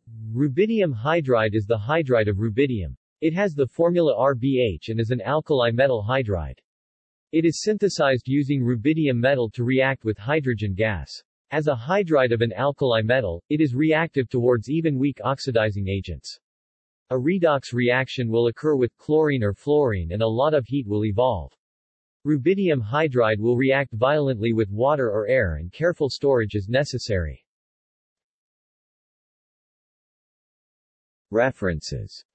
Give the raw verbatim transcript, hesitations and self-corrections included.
Rubidium hydride is the hydride of rubidium. It has the formula R B H and is an alkali metal hydride. It is synthesized using rubidium metal to react with hydrogen gas. As a hydride of an alkali metal, it is reactive towards even weak oxidizing agents. A redox reaction will occur with chlorine or fluorine and a lot of heat will evolve. Rubidium hydride will react violently with water or air and careful storage is necessary. References